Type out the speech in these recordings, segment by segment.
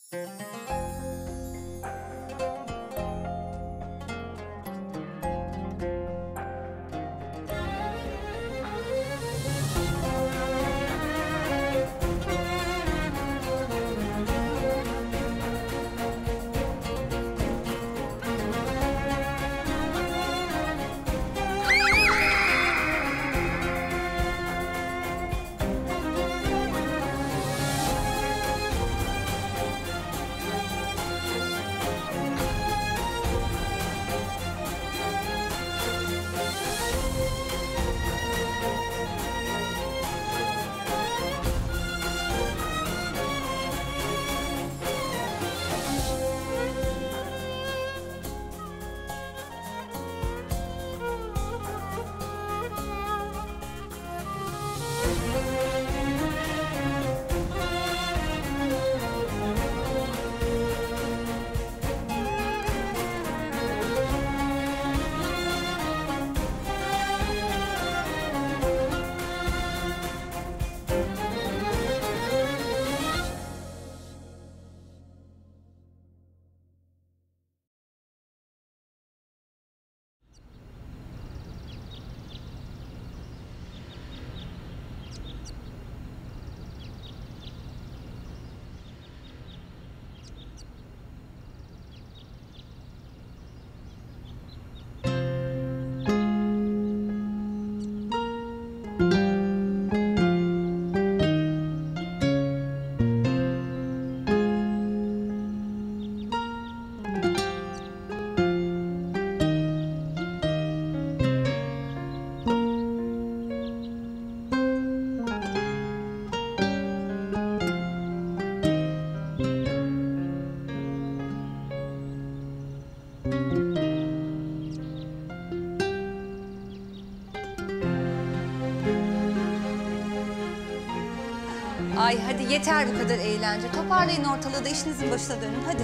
Ay hadi yeter bu kadar eğlence. Toparlayın ortalığı da işinizin başına dönün hadi.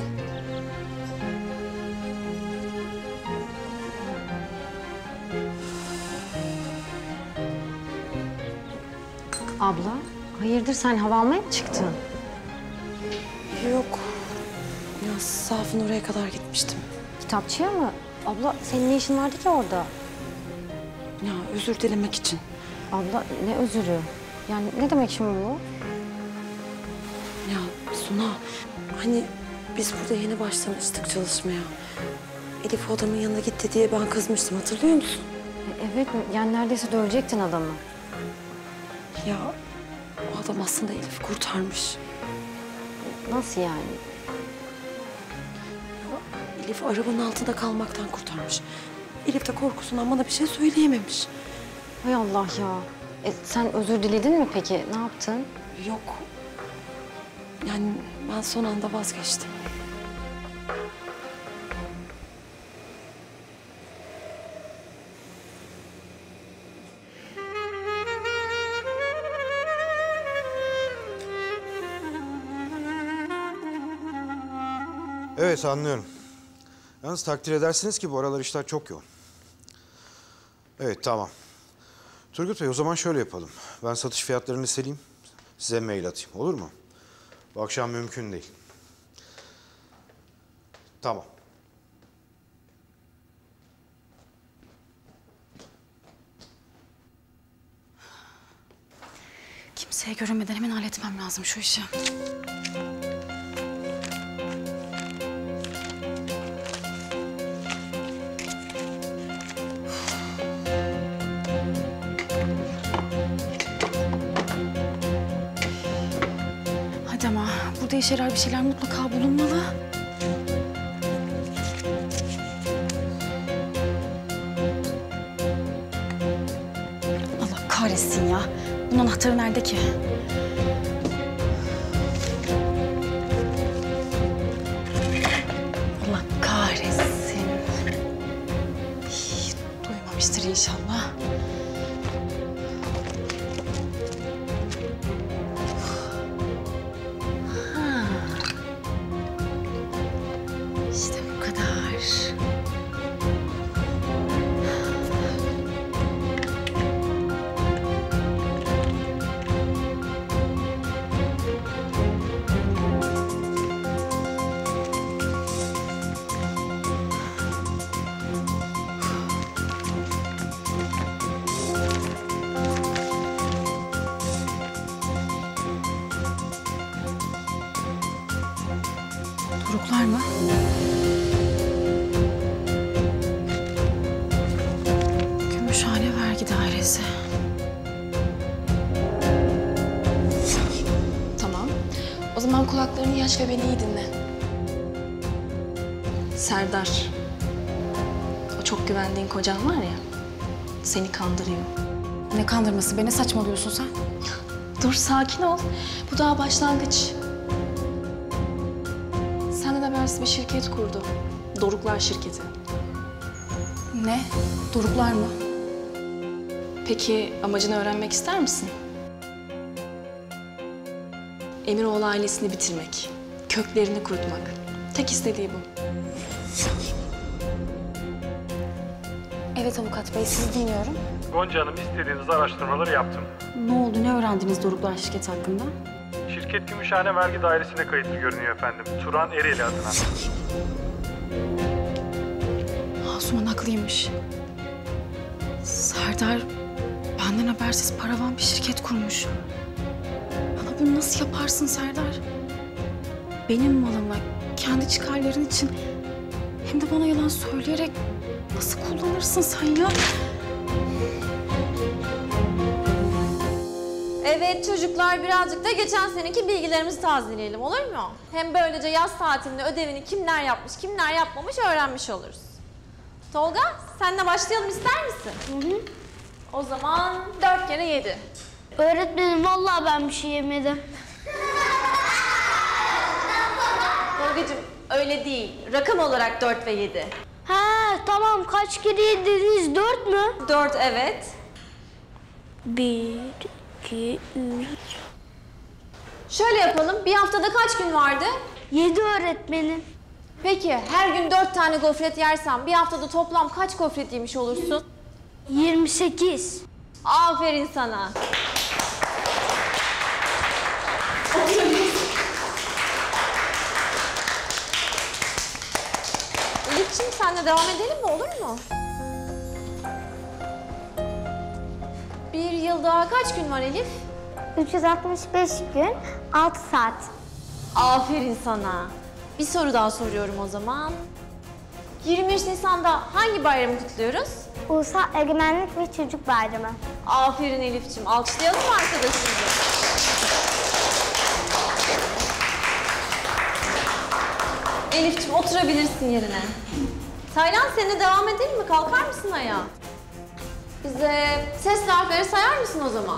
Abla, hayırdır sen hava almaya mı çıktın? Yok. Ya Saf'ın oraya kadar gitmiştim. Kitapçıya mı? Abla senin ne işin vardı ki orada? Ya özür dilemek için. Abla ne özürü? Yani ne demek şimdi bu? Ya Suna, hani biz burada yeni başlamıştık çalışmaya. Elif o adamın yanına gitti diye ben kızmıştım, hatırlıyor musun? Evet, yani neredeyse dövecektin adamı. Ya o adam aslında Elif'i kurtarmış. Nasıl yani? Ya, Elif arabanın altında kalmaktan kurtarmış. Elif de korkusundan bana bir şey söyleyememiş. Hay Allah ya. Sen özür diledin mi peki? Ne yaptın? Yok. Yani ben son anda vazgeçtim. Evet, anlıyorum. Yalnız takdir edersiniz ki bu aralar işler çok yoğun. Evet, tamam. Turgut Bey, o zaman şöyle yapalım. Ben satış fiyatlarını listeleyeyim, size mail atayım. Olur mu? Bu akşam mümkün değil. Tamam. Kimseye görünmeden hemen halletmem lazım şu işi. Hadi ama burada işe yarar bir şeyler mutlaka bulunmalı. Allah kahretsin ya. Bunun anahtarı nerede ki? Allah kahretsin. Duymamıştır inşallah. İşte bu kadar. Doruklar mı? Gümüşhane Vergi Dairesi. Tamam. O zaman kulaklarını aç ve beni iyi dinle. Serdar. O çok güvendiğin kocan var ya. Seni kandırıyor. Ne kandırması be? Ne saçmalıyorsun sen? Dur sakin ol. Bu daha başlangıç. Senden habersiz bir şirket kurdu. Doruklar şirketi. Ne? Doruklar mı? Peki amacını öğrenmek ister misin? Emiroğlu ailesini bitirmek. Köklerini kurutmak. Tek istediği bu. Evet avukat bey, sizi dinliyorum. Gonca Hanım, istediğiniz araştırmaları yaptım. Ne oldu, ne öğrendiniz Doruklar şirketi hakkında? Şirket Gümüşhane Vergi Dairesi'ne kayıtlı görünüyor efendim. Turan Ereğli adına. Asuman haklıymış. Serdar benden habersiz paravan bir şirket kurmuş. Bana bunu nasıl yaparsın Serdar? Benim malımla, kendi çıkarların için hem de bana yalan söyleyerek nasıl kullanırsın sen ya? Evet çocuklar, birazcık da geçen seneki bilgilerimizi tazeleyelim, olur mu? Hem böylece yaz tatilinde ödevini kimler yapmış, kimler yapmamış öğrenmiş oluruz. Tolga, senle başlayalım ister misin? O zaman 4 kere 7. Öğretmenim vallahi ben bir şey yemedim. Tolgacığım öyle değil, rakam olarak 4 ve 7. Ha tamam, kaç kere yediniz? 4 mü? 4 evet. 1, 2, 3. Şöyle yapalım, bir haftada kaç gün vardı? 7 öğretmenim. Peki her gün 4 tane gofret yersen bir haftada toplam kaç gofret yemiş olursun? 28. Aferin sana. Elif'ciğim senle devam edelim mi, olur mu? Bir yıl daha kaç gün var Elif? 365 gün, 6 saat. Aferin sana. Bir soru daha soruyorum o zaman. 23 Nisan'da hangi bayramı kutluyoruz? Ulusal Egemenlik ve Çocuk Bayramı. Aferin Elif'ciğim. Alkışlayalım mı arkadaşımızı? Elif'ciğim oturabilirsin yerine. Taylan seninle devam edelim mi? Kalkar mısın ayağa? Bize ses harfleri sayar mısın o zaman?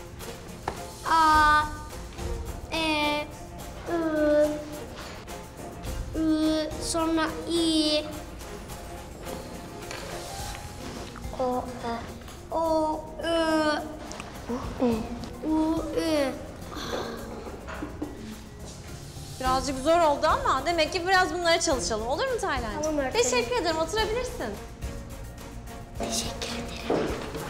A, E, I, sonra İ, O, Ö, U, Ü. Birazcık zor oldu ama demek ki biraz bunlara çalışalım. Olur mu Taylancığım? Tamam öğretmenim. Teşekkür ederim. Oturabilirsin. Teşekkür ederim.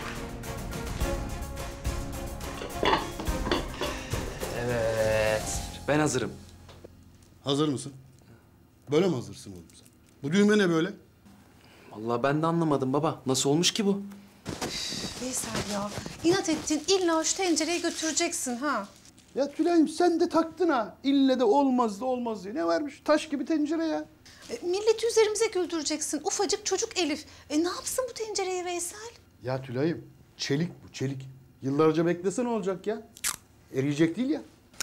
Evet, ben hazırım. Hazır mısın? Böyle mi hazırsın oğlum sen? Bu düğme ne böyle? Vallahi ben de anlamadım baba. Nasıl olmuş ki bu? Veysel ya, inat ettin. İlla şu tencereyi götüreceksin ha. Ya Tülay'ım sen de taktın ha. İlle de olmaz da olmaz diye. Ne varmış? Taş gibi tencere ya. Milleti üzerimize güldüreceksin. Ufacık çocuk Elif. Ne yapsın bu tencereyi Veysel? Ya Tülay'ım çelik bu çelik. Yıllarca beklese ne olacak ya? Eriyecek değil ya.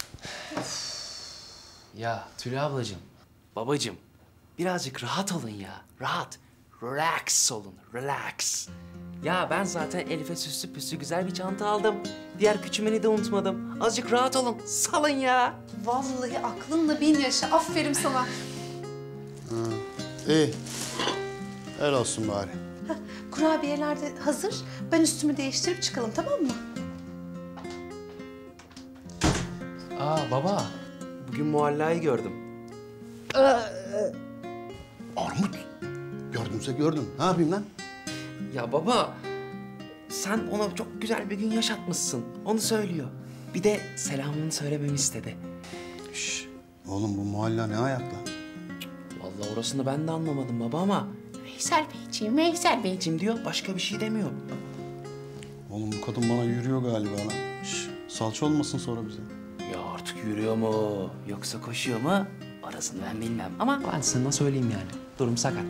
Ya Tülay ablacığım, babacığım birazcık rahat olun ya. Rahat. Relax olun, relax. Ya ben zaten Elif'e süslü püslü güzel bir çanta aldım. Diğer küçümeni de unutmadım. Azıcık rahat olun, salın ya. Vallahi aklınla bin yaşa. Aferin sana. İyi. El olsun bari. Kurabiyeler de hazır. Ben üstümü değiştirip çıkalım, tamam mı? Aa baba, bugün Muhalla'yı gördüm. Armut. Gördümse gördüm. Ne yapayım lan? Ya baba, sen ona çok güzel bir gün yaşatmışsın. Onu söylüyor. Bir de selamını söylememi istedi. Şş, oğlum bu muhalla ne ayakla? Vallahi orasını ben de anlamadım baba ama Veysel Beyciğim diyor, başka bir şey demiyor. Oğlum bu kadın bana yürüyor galiba lan. Şş, salça olmasın sonra bize. Ya artık yürüyor mu, yoksa koşuyor mu? Orasını ben bilmem ama ben sana söyleyeyim yani. Durum sakat.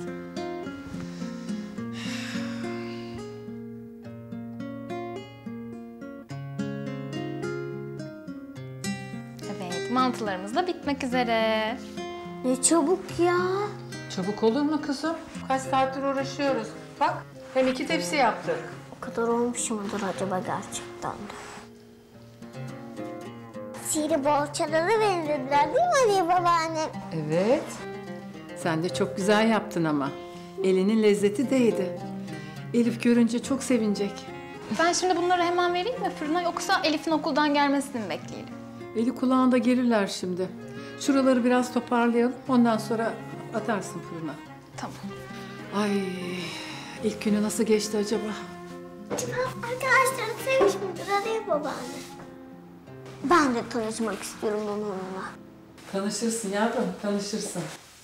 Evet, mantılarımız da bitmek üzere. Ne çabuk ya. Çabuk olur mu kızım? Kaç saattir uğraşıyoruz. Bak hem 2 tepsi yaptık. O kadar olmuş mudur acaba gerçekten de? Sihirli boğaçalara benzediler değil mi Aliye babaannem? Evet. Sen de çok güzel yaptın ama. Elinin lezzeti değdi. Elif görünce çok sevinecek. Ben şimdi bunları hemen vereyim mi fırına yoksa Elif'in okuldan gelmesini mi bekleyelim? Eli kulağında gelirler şimdi. Şuraları biraz toparlayalım. Ondan sonra atarsın fırına. Tamam. Ay, ilk günü nasıl geçti acaba? Arkadaşlarım sevmiş midir Aliye babaanne? Ben de tanışmak istiyorum onunla. Tanışırsın yavrum, tanışırsın.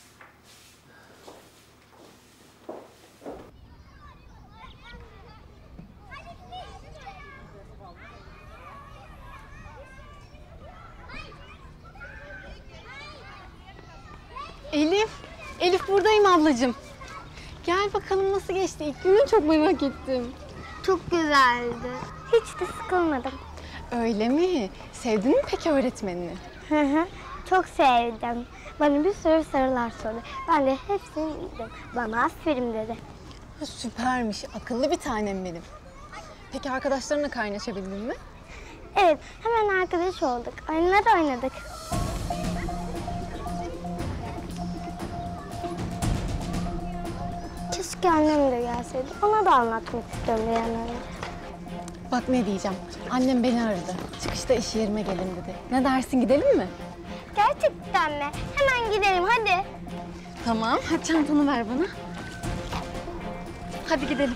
Elif buradayım ablacığım. Gel bakalım nasıl geçti ilk günün, çok merak ettim. Çok güzeldi. Hiç de sıkılmadım. Öyle mi? Sevdin mi peki öğretmenini? Hı hı. Çok sevdim. Bana bir sürü sorular sordu. Ben de hepsini bildim. Bana aferin dedi. Süpermiş, akıllı bir tanem benim. Peki arkadaşlarınla kaynaşabildin mi? Evet, hemen arkadaş olduk. Oyunlar oynadık. Keşke annem de gelseydi. Ona da anlatmak istiyorum bir yandan. Bak ne diyeceğim, annem beni aradı. Çıkışta iş yerime gelin dedi. Ne dersin, gidelim mi? Gerçekten mi? Hemen gidelim hadi. Tamam, hadi çantanı ver bana. Hadi gidelim.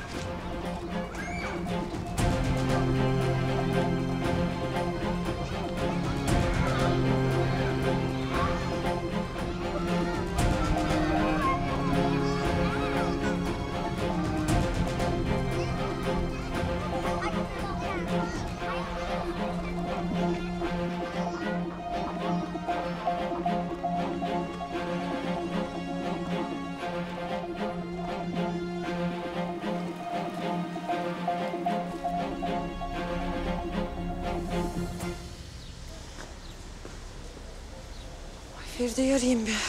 Feride'yi arayayım bir.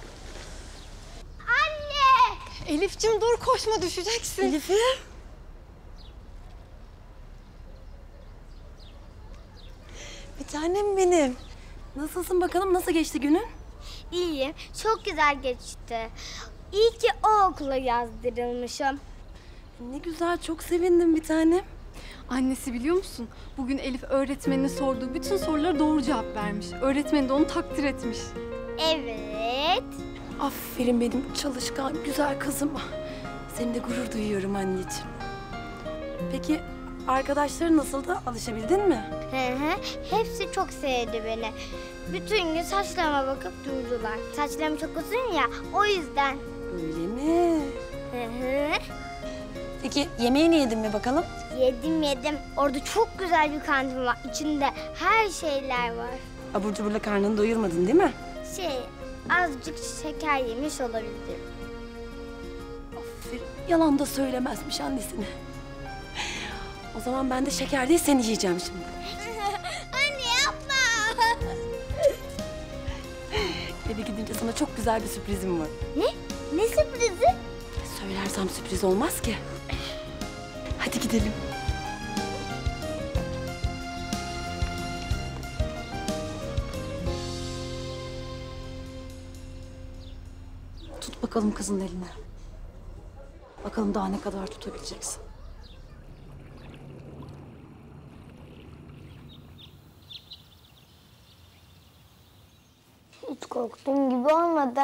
Anne! Elif'cim dur, koşma, düşeceksin. Elif'im. Bir tanem benim. Nasılsın bakalım? Nasıl geçti günün? İyiyim. Çok güzel geçti. İyi ki o okula yazdırılmışım. Ne güzel, çok sevindim bir tanem. Annesi biliyor musun? Bugün Elif öğretmenine sorduğu bütün sorulara doğru cevap vermiş. Öğretmeni de onu takdir etmiş. Evet. Aferin benim çalışkan, güzel kızıma. Seni de gurur duyuyorum anneciğim. Peki arkadaşların nasıldı? Alışabildin mi? Hı hı. Hepsi çok sevdi beni. Bütün gün saçlarıma bakıp durdular. Saçlarım çok uzun ya, o yüzden. Öyle mi? Hı hı. Peki yemeğini yedin mi bakalım? Yedim. Orada çok güzel bir kantin var. İçinde her şeyler var. Abur cuburla karnını doyurmadın değil mi? Azıcık şeker yemiş olabilirim. Aferin. Yalan da söylemezmiş annesine. O zaman ben de şeker değil seni yiyeceğim şimdi. Anne yapma. Eve gidince sana çok güzel bir sürprizim var. Ne? Ne sürprizi? Söylersem sürpriz olmaz ki. Hadi gidelim. Tut bakalım kızın elini. Bakalım daha ne kadar tutabileceksin. Hiç korktuğum gibi olmadı.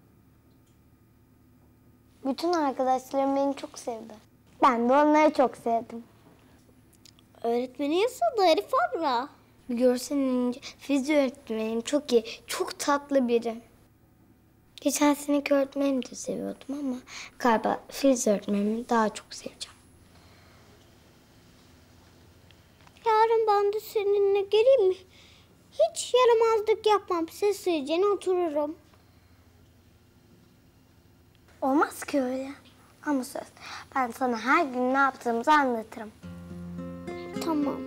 Bütün arkadaşlarım beni çok sevdi. Ben de onları çok sevdim. Öğretmeni nasıldı Arif abla? Bir görsen önce fizik öğretmenim çok iyi, çok tatlı biri. Geçen seneki öğretmenimi de seviyordum ama galiba fizik öğretmenimi daha çok seveceğim. Yarın ben de seninle geleyim mi? Hiç yaramazlık yapmam. Sessizce otururum. Olmaz ki öyle. Ama söz, ben sana her gün ne yaptığımızı anlatırım. Tamam.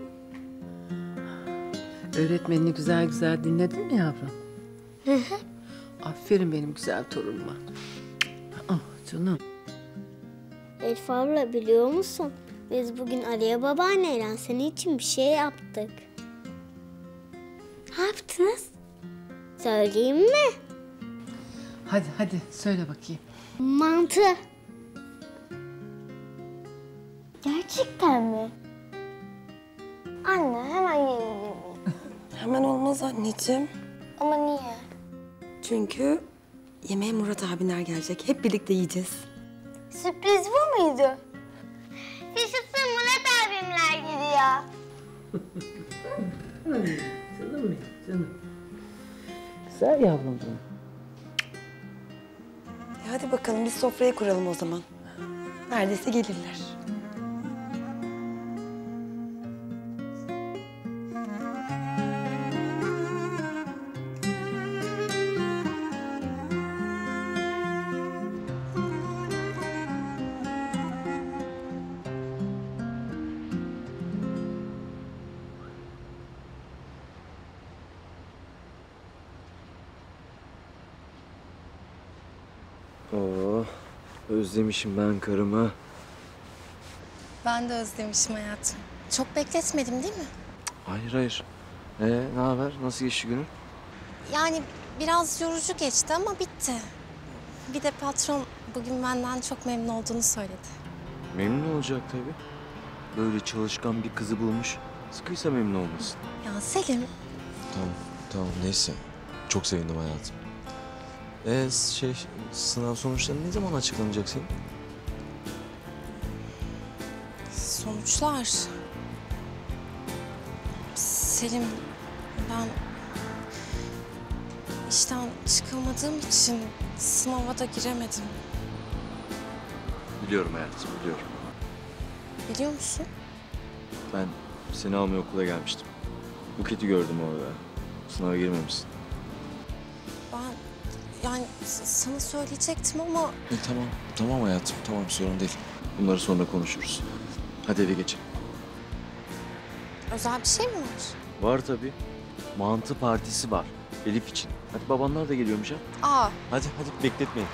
Öğretmenini güzel güzel dinledin mi yavrum? Hı hı. Aferin benim güzel torunuma. Ah canım. Elif abla biliyor musun? Biz bugün Aliye babaanneyle senin için bir şey yaptık. Ne yaptınız? Söyleyeyim mi? Hadi söyle bakayım. Mantı. Gerçekten mi? Anne hemen yiyelim. Hemen olmaz anneciğim. Ama niye? Çünkü yemeğe Murat abinler gelecek. Hep birlikte yiyeceğiz. Sürpriz bu muydu? Yaşasın, Murat abimler geliyor. Canım benim, canım. Güzel yavrum benim. Hadi bakalım biz sofrayı kuralım o zaman. Neredeyse gelirler. Oo, özlemişim ben karımı. Ben de özlemişim hayatım. Çok bekletmedim değil mi? Hayır. Ne haber? Nasıl geçti günün? Yani biraz yorucu geçti ama bitti. Bir de patron bugün benden çok memnun olduğunu söyledi. Memnun olacak tabii. Böyle çalışkan bir kızı bulmuş. Sıkıysa memnun olmasın. Ya Selim. Tamam neyse. Çok sevindim hayatım. Sınav sonuçları ne zaman açıklanacak senin? Sonuçlar. Selim, ben işten çıkamadığım için sınava da giremedim. Biliyorum hayatım, biliyorum. Biliyor musun? Ben seni almaya okula gelmiştim. Buket'i gördüm orada. Sınava girmemişsin. Ben yani sana söyleyecektim ama... Tamam hayatım. Tamam sorun değil. Bunları sonra konuşuruz. Hadi eve geçelim. Özel bir şey mi var? Var tabii. Mantı partisi var. Elif için. Hadi babanlar da geliyormuş ha. Aa. Hadi bekletmeyin.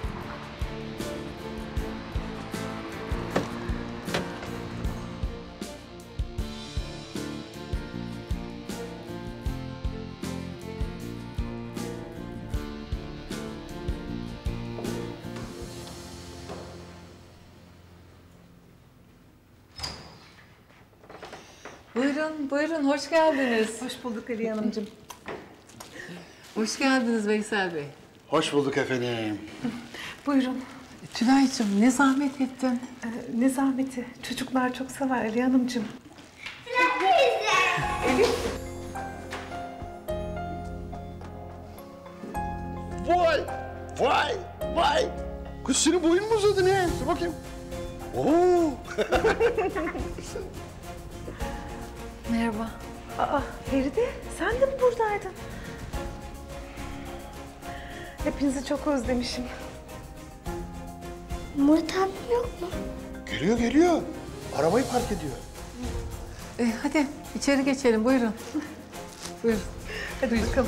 Buyurun, hoş geldiniz. Hoş bulduk Aliye Hanımcığım. Hoş geldiniz Veysel Bey. Hoş bulduk efendim. Buyurun. Tülay'cığım ne zahmet ettin. Ne zahmeti. Çocuklar çok sever Aliye Hanımcığım. Vay! Kız senin boyun mu uzadı ne? Dur bakayım. Oo! Merhaba. Aa Feride, sen de mi buradaydın? Hepinizi çok özlemişim. Murat abim yok mu? Geliyor. Arabayı park ediyor. Hadi içeri geçelim, buyurun. Buyurun. Hadi bakalım.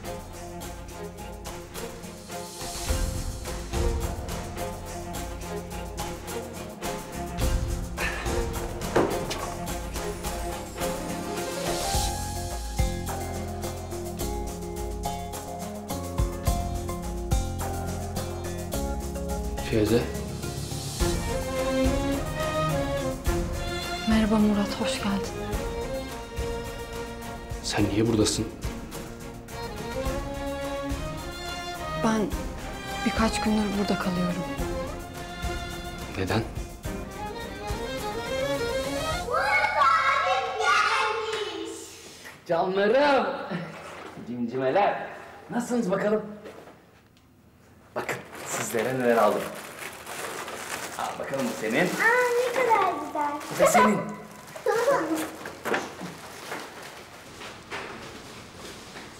Firuze. Merhaba Murat, hoş geldin. Sen niye buradasın? Ben birkaç gündür burada kalıyorum. Neden? Canlarım. Cimcimeler. Nasılsınız bakalım? Bakın sizlere neler aldım. Al bakalım bu senin. Ne kadar güzel. Bu da senin.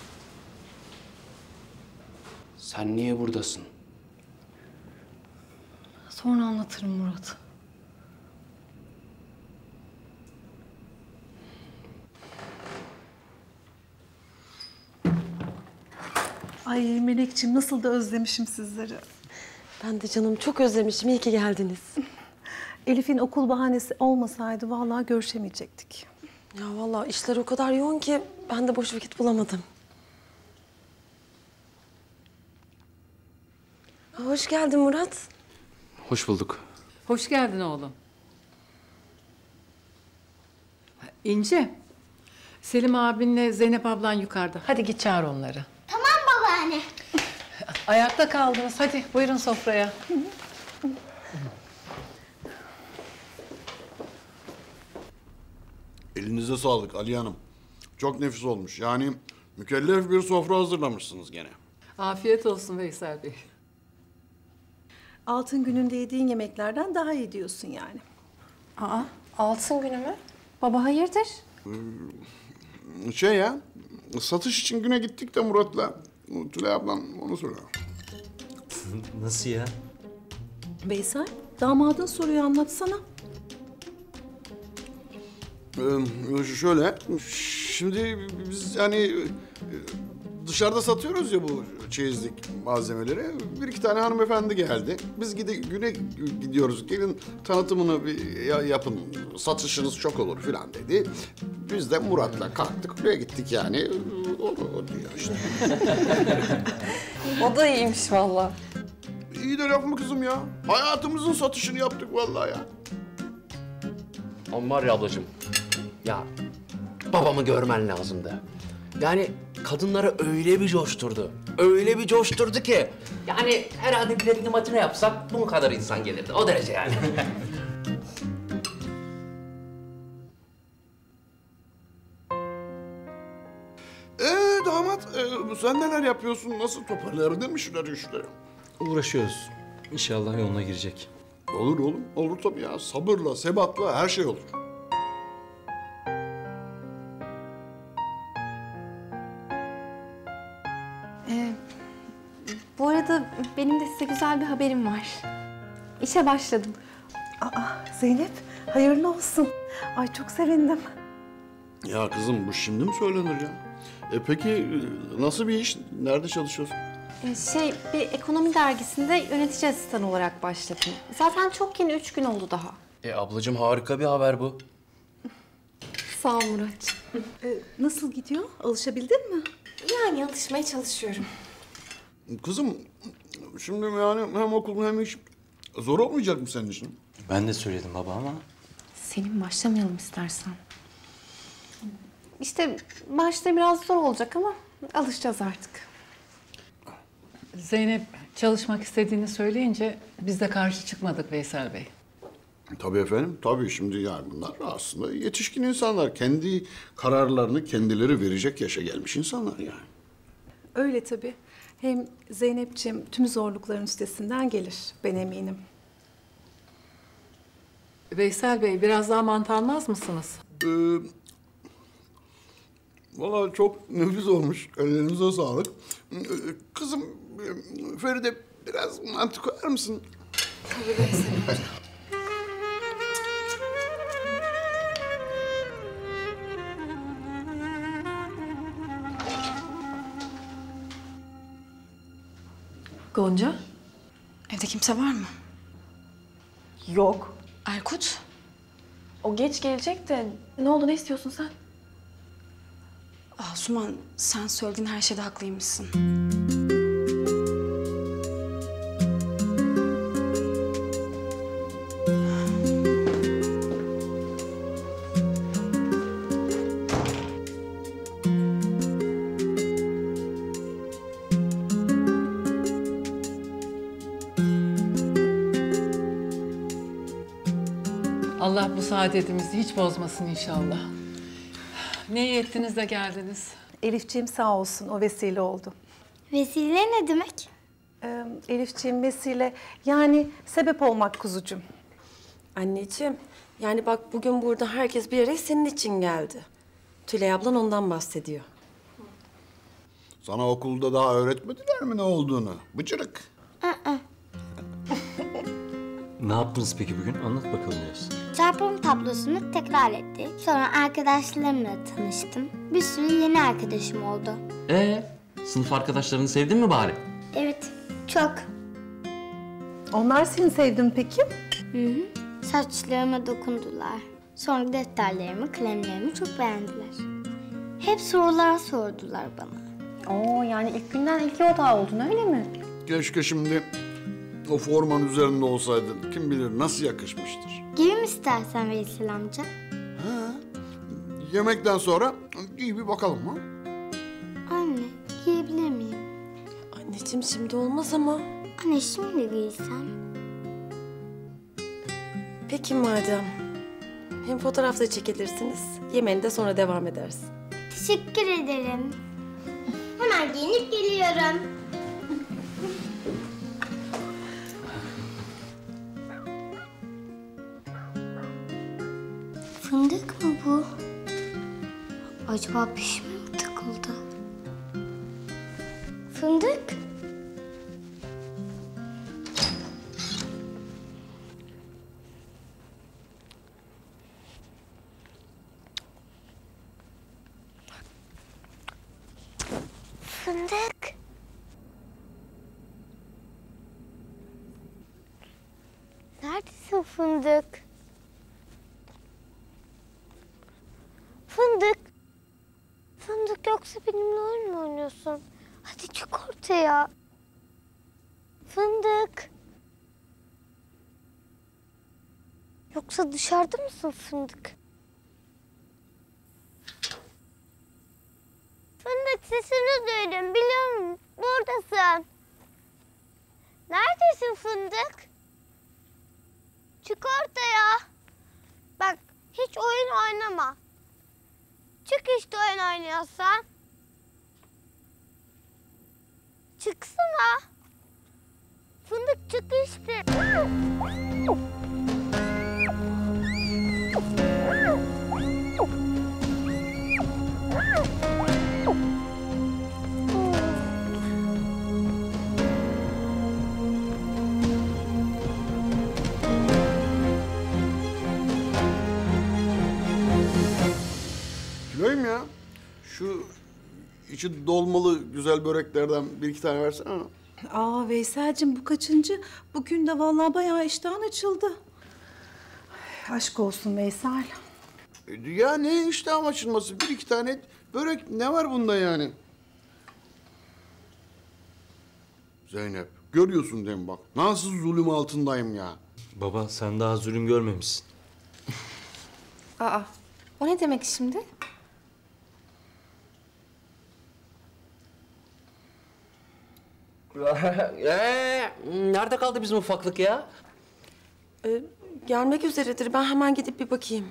Sen niye buradasın? Sonra anlatırım Murat. Ay Melekciğim nasıl da özlemişim sizleri. Ben de canım çok özlemişim. İyi ki geldiniz. Elif'in okul bahanesi olmasaydı vallahi görüşemeyecektik. Ya vallahi işler o kadar yoğun ki ben de boş vakit bulamadım. Hoş geldin Murat. Hoş bulduk. Hoş geldin oğlum. İnci, Selim abinle Zeynep ablan yukarıda. Hadi git çağır onları. Tamam babaanne. Ayakta kaldınız. Hadi buyurun sofraya. Elinize sağlık Aliye Hanım. Çok nefis olmuş. Yani mükellef bir sofra hazırlamışsınız gene. Afiyet olsun Veysel Bey. Altın gününde yediğin yemeklerden daha iyi diyorsun yani. Aa, altın günü mü? Baba hayırdır? Şey ya, satış için güne gittik de Murat'la. Tülay ablam onu soruyor. Nasıl ya? Veysel, damadın soruyu anlatsana. Şöyle, şimdi biz yani dışarıda satıyoruz ya bu çeyizlik malzemeleri. Bir iki tane hanımefendi geldi. Biz güne gidiyoruz. Gelin tanıtımını bir yapın. Satışınız çok olur filan dedi. Biz de Murat'la kalktık. Oraya gittik yani. O diyor işte. O da iyiymiş vallahi. İyi de laf mı kızım ya? Hayatımızın satışını yaptık vallahi ya. Ama var ya ablacığım, ya babamı görmen lazımdı. Yani kadınları öyle bir coşturdu ki. Yani herhalde biletli matine yapsak bu kadar insan gelirdi. O derece yani. Damat, sen neler yapıyorsun? Nasıl toparladın mı şunları? Uğraşıyoruz. İnşallah yoluna girecek. Olur oğlum, olur tabii ya. Sabırla, sebatla her şey olur. Bu arada benim de size güzel bir haberim var. İşe başladım. Aa, Zeynep, hayırlı olsun. Ay çok sevindim. Ya kızım bu şimdi mi söylenir ya? Peki nasıl bir iş? Nerede çalışıyorsun? Bir ekonomi dergisinde yönetici asistanı olarak başladım. Zaten çok yeni, 3 gün oldu daha. Ablacığım harika bir haber bu. Sağ ol Murat. Nasıl gidiyor? Alışabildin mi? Yani alışmaya çalışıyorum. Kızım, şimdi yani hem okul hem iş zor olmayacak mı senin için? Ben de söyledim baba ama... Senin başlamayalım istersen. İşte başta biraz zor olacak ama alışacağız artık. Zeynep çalışmak istediğini söyleyince biz de karşı çıkmadık Veysel Bey. Tabii efendim, tabii. Şimdi yani bunlar aslında yetişkin insanlar. Kendi kararlarını kendileri verecek yaşa gelmiş insanlar yani. Öyle tabii. Hem Zeynep'ciğim tüm zorlukların üstesinden gelir, ben eminim. Veysel Bey biraz daha mantı almaz mısınız? Vallahi çok nefis olmuş. Ellerinize sağlık. Kızım, Feride biraz mantı koyar mısın? Tabii Veysel Hocam. Gonca? Evde kimse var mı? Yok. Erkut? O geç gelecek de ne oldu, ne istiyorsun sen? Asuman, sen söylediğin her şeyde haklıymışsın. Allah bu saadetimizi hiç bozmasın inşallah. Ne iyi ettiniz de geldiniz. Elifciğim sağ olsun, o vesile oldu. Vesile ne demek? Elifciğim vesile, yani sebep olmak kuzucuğum. Anneciğim, yani bak bugün burada herkes bir araya senin için geldi. Tülay ablan ondan bahsediyor. Sana okulda daha öğretmediler mi ne olduğunu? Bıcırık. Ne yaptınız peki bugün? Anlat bakalım biraz. Çarpım tablosunu tekrar ettik. Sonra arkadaşlarımla tanıştım. Bir sürü yeni arkadaşım oldu. Sınıf arkadaşlarını sevdin mi bari? Evet, çok. Onlar seni sevdi mi peki? Hı hı. Saçlarıma dokundular. Sonra defterlerimi, kalemlerimi çok beğendiler. Hep sorular sordular bana. Oo, yani ilk günden ilk odağı oldun öyle mi? Keşke şimdi o formanın üzerinde olsaydın. Kim bilir nasıl yakışmıştır. Giyin istersen Veysel amca. Yemekten sonra giy bir bakalım ha. Anne, giyebilir miyim? Anneciğim şimdi olmaz ama. Anne şimdi giysem. Peki madem. Hem fotoğraf da çekilirsiniz. Yemeğini de sonra devam edersin. Teşekkür ederim. Hemen giyinip geliyorum. Fındık mı bu? Acaba pişme mi takıldı? Fındık. Fındık. Neredesin Fındık? Fındık. Fındık yoksa benimle oyun mu oynuyorsun? Hadi çık ortaya. Fındık. Yoksa dışarıda mısın Fındık? Fındık sesini duydum biliyorum. Buradasın. Neredesin Fındık? Çık ortaya. Bak hiç oyun oynama. Çık işte oyun oynuyorsan. Çıksana. Fındık çık işte. Kiloyum ya. Şu içi dolmalı güzel böreklerden bir iki tane versene. Aa Veysel'cim bu kaçıncı? Bugün de vallahi bayağı iştahın açıldı. Ay, aşk olsun Veysel. Ya ne iştahım açılması? Bir iki tane börek ne var bunda yani? Zeynep görüyorsun değil mi bak? Nasıl zulüm altındayım ya. Baba sen daha zulüm görmemişsin. Aa, o ne demek şimdi? Nerede kaldı bizim ufaklık ya? Gelmek üzeredir. Ben hemen gidip bir bakayım.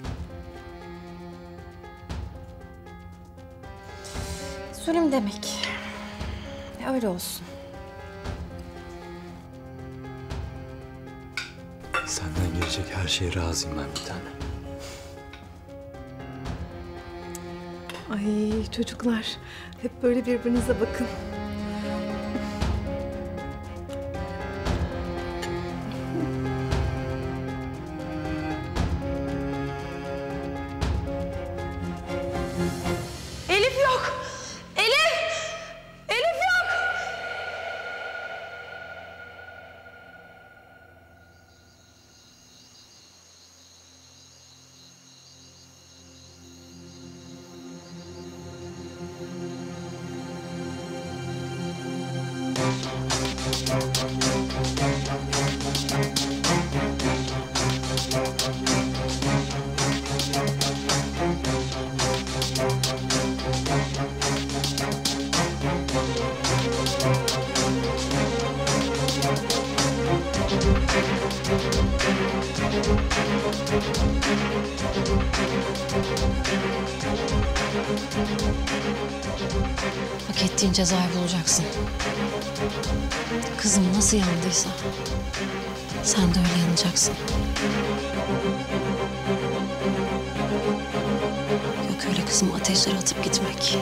Zulüm demek. Öyle olsun. Senden gelecek her şeye razıyım ben bir tane. Ay çocuklar hep böyle birbirinize bakın. Elif yok. Elif! Elif yok! Hak ettiğin cezayı bulacaksın. Kızım nasıl yandıysa sen de öyle yanacaksın. Yok öyle kızımı ateşlere atıp gitmek.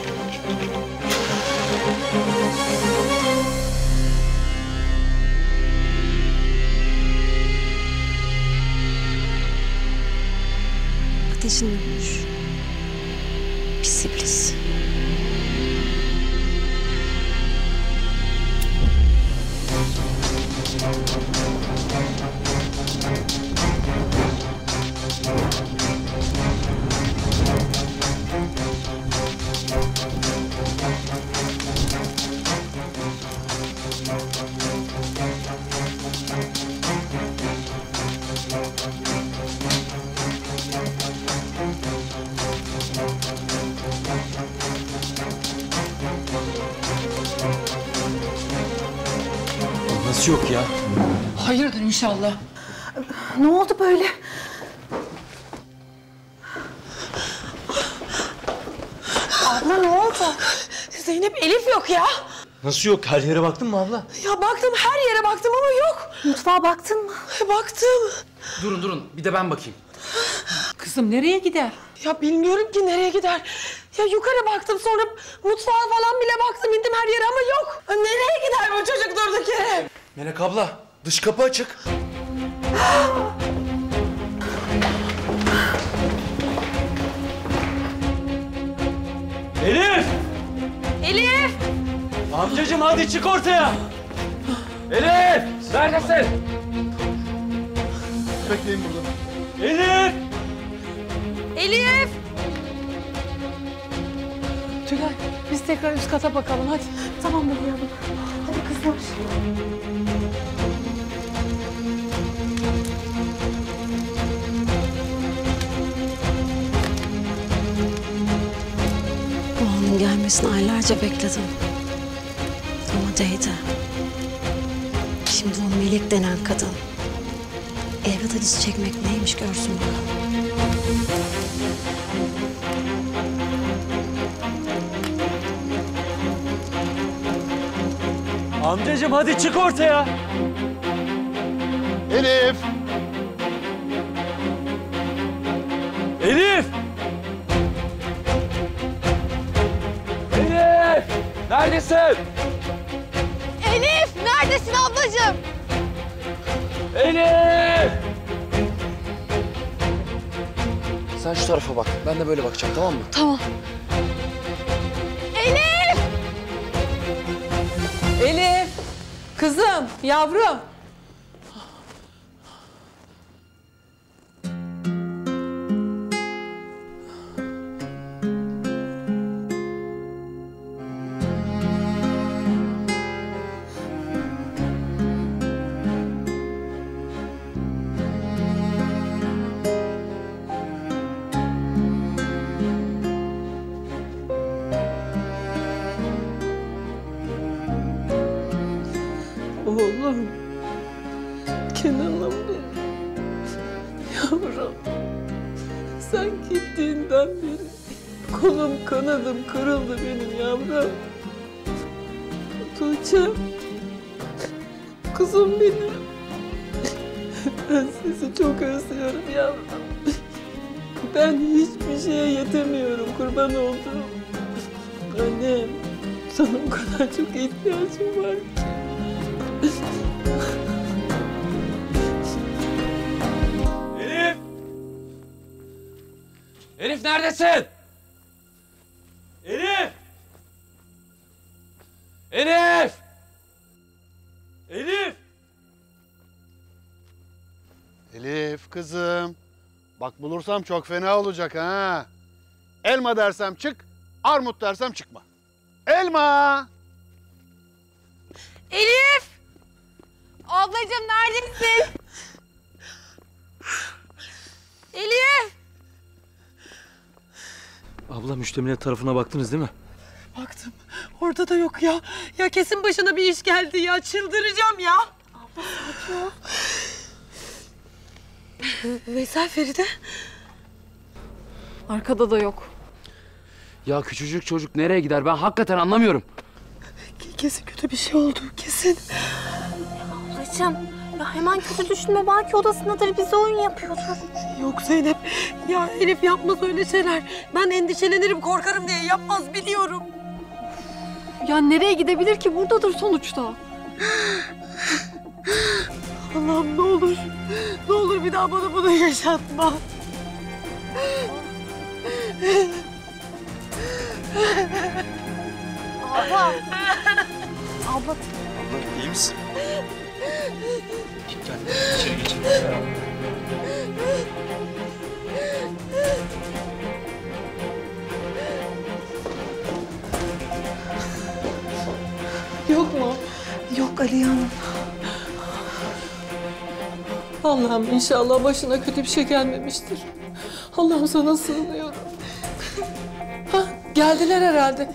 kardeşin ölmüş. Pis iblis. Nasıl yok ya? Hayırdır inşallah. Ne oldu böyle? Abla ne oldu? Zeynep, Elif yok ya. Nasıl yok? Her yere baktın mı abla? Ya baktım, her yere baktım ama yok. Mutfağa baktın mı? Baktım. Durun bir de ben bakayım. Kızım nereye gider? Ya bilmiyorum ki nereye gider. Ya yukarı baktım, sonra mutfağa falan bile baktım, indim her yere ama yok. Nereye gider bu çocuk durduk yere? Melek abla, dış kapı açık. Elif! Elif! Amcacığım hadi çık ortaya! Elif! Neredesin? Bekleyin burada. Elif! Elif! Tülay biz tekrar üst kata bakalım hadi. Tamam Melih Hanım. Hadi kızlar. Oğlumun gelmesini aylarca bekledim. Ama değdi. Şimdi o Melek denen kadın evlat acısı çekmek neymiş görsün bakalım. Amcacığım hadi çık ortaya! Elif! Elif! Elif! Neredesin? Elif! Neredesin ablacığım? Elif! Sen şu tarafa bak. Ben de böyle bakacağım, tamam mı? Tamam. Elif! Elif! Kızım, yavrum. Oğlum, Kenan'ım benim. Yavrum, sen gittiğinden beri kolum kanadım kırıldı benim yavrum. Tuğçe'm, kızım benim. Ben sizi çok özlüyorum yavrum. Ben hiçbir şeye yetemiyorum, kurban oldum. Annem, sana o kadar çok ihtiyacım var ki. Elif! Elif neredesin? Elif! Elif! Elif! Elif kızım. Bak bulursam çok fena olacak ha. Elma dersem çık, armut dersem çıkma. Elma! Elif! Ablacığım neredesin? Elif! Abla müştemile tarafına baktınız değil mi? Baktım. Orada da yok ya. Ya kesin başına bir iş geldi ya. Çıldıracağım ya. Abla sakin ol. Veysel, Feride. Arkada da yok. Ya küçücük çocuk nereye gider? Ben hakikaten anlamıyorum. Kesin kötü bir şey oldu. Kesin. Ablacığım ya hemen kötü düşünme. Belki odasındadır. Bize oyun yapıyordur. Yok Zeynep. Ya Elif yapmaz öyle şeyler. Ben endişelenirim, korkarım diye yapmaz biliyorum. Ya nereye gidebilir ki? Buradadır sonuçta. Allah'ım ne olur. Ne olur bir daha bana bunu yaşatma. Abla. Abla. Abla iyi misin? Gel içeri geçelim. Yok mu? Yok Aliye Hanım. Allah'ım inşallah başına kötü bir şey gelmemiştir. Allah'ım sana sığınıyorum. Hah, geldiler herhalde.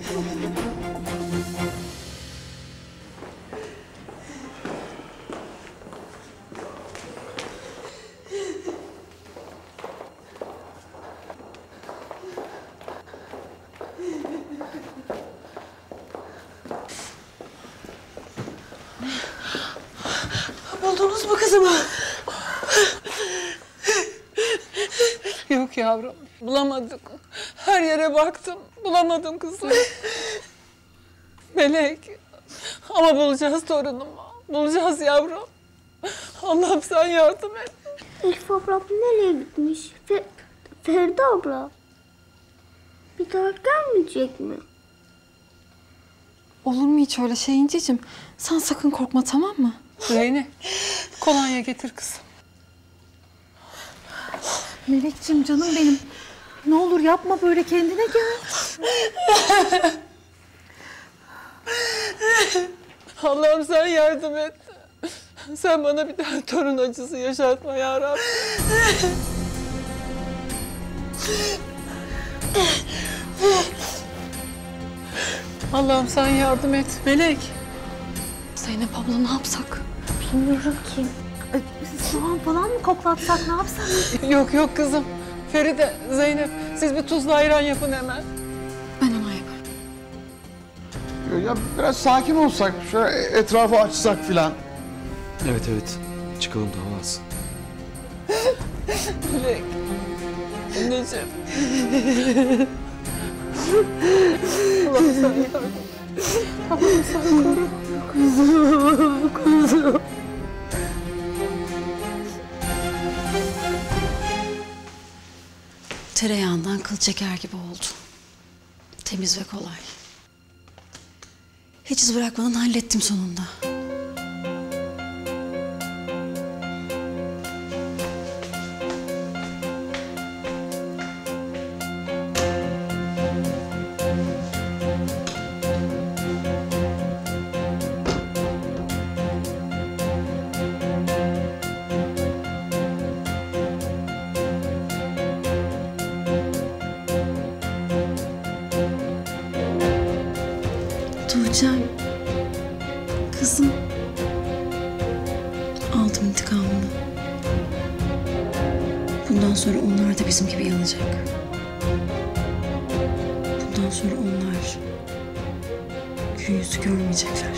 Buldunuz mu kızımı? Yok yavrum, bulamadık. Her yere baktım, bulamadım kızımı. Melek, ama bulacağız torunumu. Bulacağız yavrum. Allah'ım sen yardım et. Elif abla nereye gitmiş? Feride abla. Bir daha gelmeyecek mi? Olur mu hiç öyle şey İnciciğim? Sen sakın korkma, tamam mı? Zeynep, kolonya getir kızım. Melekciğim canım benim. Ne olur yapma böyle, kendine gel. Allah'ım sen yardım et. Sen bana bir daha torun acısı yaşatma ya Rabbi. Allah'ım sen yardım et. Melek. Zeynep abla ne yapsak? Bilmiyorum ki. Soğan falan mı koklatsak, ne yapsak? Yok yok kızım. Feride, Zeynep siz bir tuzlu ayran yapın hemen. Ben hemen yaparım. Ya biraz sakin olsak, şöyle etrafı açsak filan. Evet evet. Çıkalım da hava alsın. Melek. Anneciğim. Allah'ım sen yardım et. Allah'ım sen koru. Kuzum. Tereyağından kıl çeker gibi oldu. Temiz ve kolay. Hiç iz bırakmadan hallettim sonunda. Tuğçe'm, kızım, aldım intikamımı. Bundan sonra onlar da bizim gibi yanacak. Bundan sonra onlar gün yüzü görmeyecekler.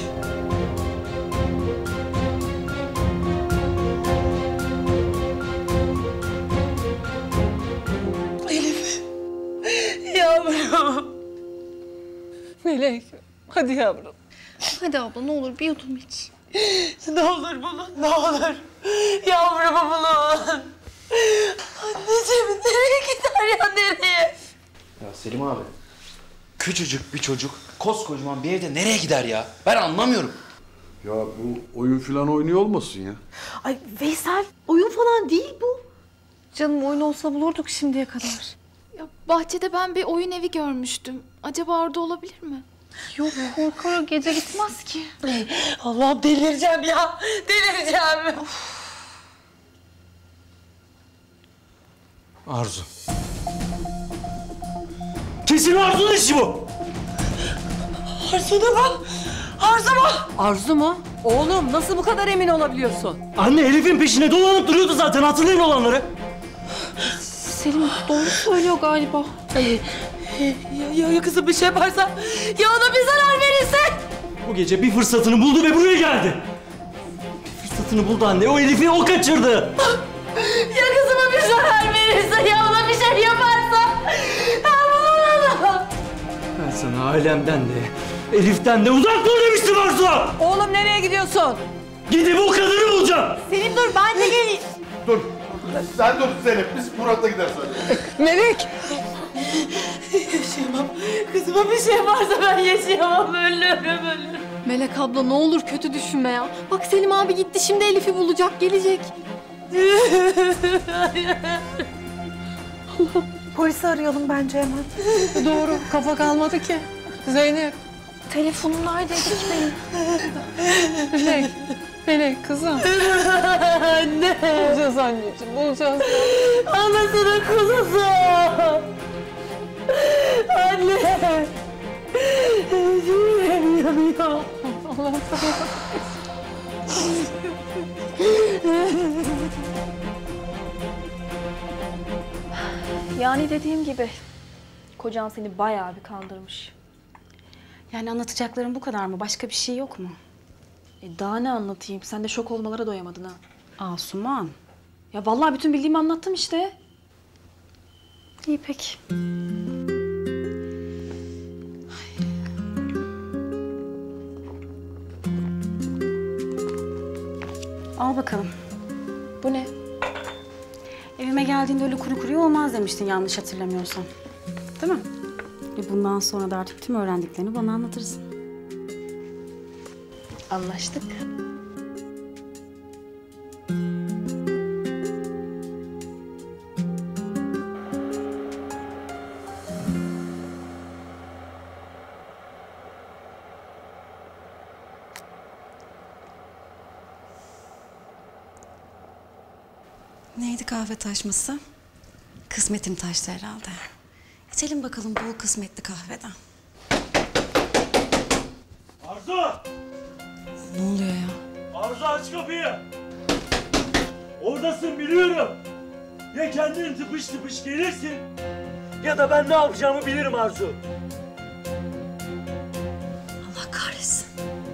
Elif. Yavrum. Melek. Hadi yavrum. Hadi abla ne olur bir yudum iç. Ne olur bulun, ne olur. Yavrumu bulun. Anneciğim nereye gider ya, nereye? Ya Selim abi, küçücük bir çocuk koskocaman bir evde nereye gider ya? Ben anlamıyorum. Ya bu oyun filan oynuyor olmasın ya? Ay Veysel, oyun falan değil bu. Canım oyun olsa bulurduk şimdiye kadar. Ya bahçede ben bir oyun evi görmüştüm. Acaba orada olabilir mi? Yok korkarım, gece gitmez ki. Allah'ım delireceğim ya, delireceğim. Arzu. Kesin Arzu'nun işi bu. Arzu mu? Arzu mu? Arzu mu? Oğlum nasıl bu kadar emin olabiliyorsun? Anne Elif'in peşine dolanıp duruyordu zaten, hatırlayın olanları. Selim doğru söylüyor galiba. Ya kızım bir şey yaparsa, ya ona bir zarar verirse? Bu gece bir fırsatını buldu ve buraya geldi. Bir fırsatını buldu anne, o Elif'i o kaçırdı. Ya kızıma bir zarar verirse, ya ona bir şey yaparsa? Ben sana ailemden de, Elif'ten de uzak dur demiştim Arzu. Oğlum nereye gidiyorsun? Gidip o kadını bulacağım. Selim dur, ben de geleyim. Dur. Sen dur Zeynep, biz Murat'la gideriz. Melek, Yaşayamam. Kızıma bir şey varsa ben yaşayamam. Ölürüm. Melek abla ne olur kötü düşünme ya. Bak Selim abi gitti şimdi Elif'i bulacak gelecek. Polisi arayalım bence hemen. Doğru, kafa kalmadı ki. Zeynep. Telefonum neredeydi ki benim? Melek kızım. Anne. Bulacağız anneciğim, bulacağız. Anasının kuzusu. Anne. Yüreğim yanıyor. Allah sana. Yani dediğim gibi kocan seni bayağı bir kandırmış. Yani anlatacaklarım bu kadar mı? Başka bir şey yok mu? Daha ne anlatayım? Sen de şok olmalara doyamadın ha. Asuman. Ya vallahi bütün bildiğimi anlattım işte. İyi peki. Al bakalım. Bu ne? Evime geldiğinde öyle kuru kuruya olmaz demiştin yanlış hatırlamıyorsam. Değil mi? Bundan sonra da artık tüm öğrendiklerini bana anlatırsın. Anlaştık. Neydi kahve taşması? Kısmetim taştı herhalde. İçelim bakalım bol kısmetli kahveden. Arzu! Ne oluyor ya? Arzu aç kapıyı! Oradasın biliyorum. Ya kendin tıpış tıpış gelirsin ya da ben ne yapacağımı bilirim Arzu. Allah kahretsin.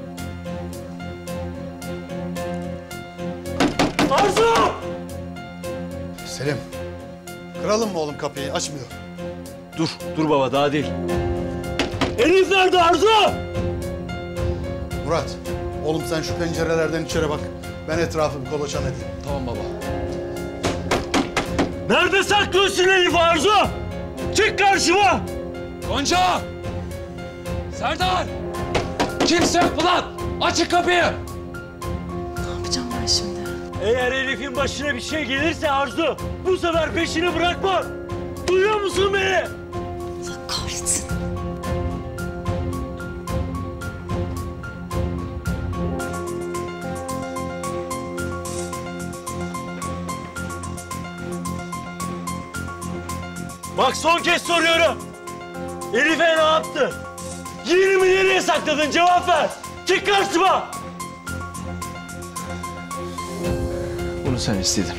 Arzu! Selim, kıralım mı oğlum kapıyı? Açmıyor. Dur baba daha değil. Elif nerede Arzu? Murat, oğlum sen şu pencerelerden içeri bak. Ben etrafı bir kolaçan edeyim. Tamam baba. Nerede saklıyorsun Elif Arzu? Çık karşıma! Gonca! Serdar! Kimse yok lan! Açın kapıyı! Ne yapacağım ben şimdi? Eğer Elif'in başına bir şey gelirse Arzu, bu sefer peşini bırakma. Duyuyor musun beni? Allah kahretsin. Bak son kez soruyorum. Elif'e ne yaptın? Yeğenimi nereye sakladın? Cevap ver. Çık karşıma. Bunu sen istedin.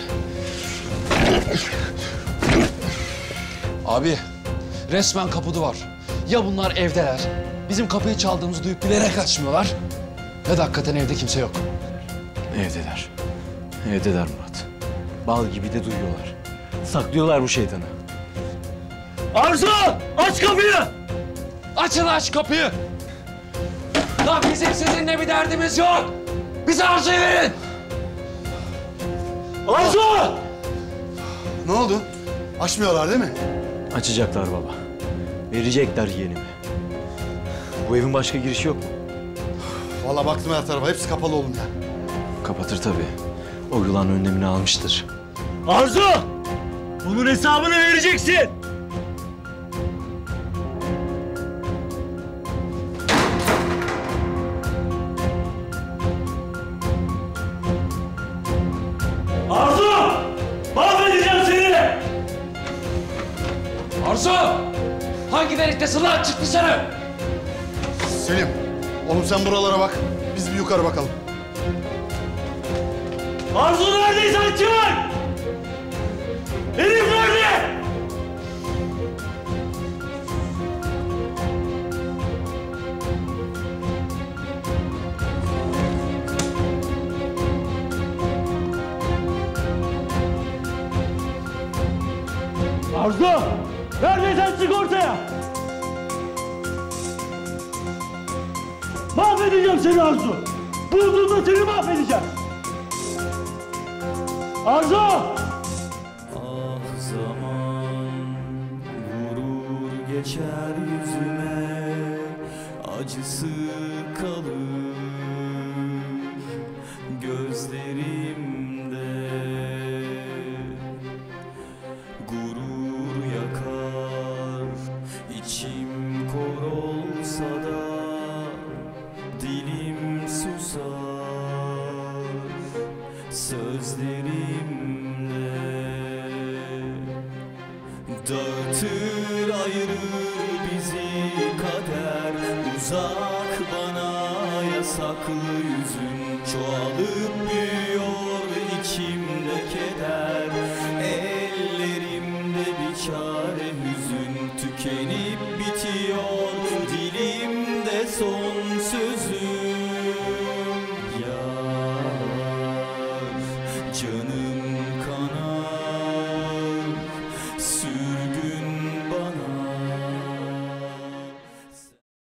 Abi, resmen kapı duvar. Ya bunlar evdeler, bizim kapıyı çaldığımızı duyup bilerek açmıyorlar. Ya da hakikaten evde kimse yok. Evdeler. Evdeler Murat. Bal gibi de duyuyorlar. Saklıyorlar bu şeytanı. Arzu! Aç kapıyı! Açın aç kapıyı! Lan bizim sizinle bir derdimiz yok! Bize Arzu'yu verin! Arzu! Ne oldu? Açmıyorlar değil mi? Açacaklar baba. Verecekler yeğenimi. Bu evin başka girişi yok mu? Vallahi baktım her tarafa. Hepsi kapalı oğlum ya. Kapatır tabii. O yılan önlemini almıştır. Arzu! Bunun hesabını vereceksin! Arzu! Mahvedeceğim seni! Arzu! Hangi deliktesin lan? Çık dışarı! Selim, oğlum sen buralara bak. Biz bir yukarı bakalım. Arzu neredeysen çık! Elif nerede? Arzu! Neredeysen çık ortaya! Mahvedeceğim seni Arzu! Bulduğumda seni mahvedeceğim! Arzu! Ah zaman vurur diker yüzüme, acısı kalır gözlerimde. Gurur yakar, içim kor olsa da dilim susar sözlerimle. Dağıtır ayırır bizi kader, uzak bana yasaklı yüzün, çoğalıp büyüyor içimde keder. Ellerimde bir çare hüzün, tükenip bitiyor dilimde son sözüm.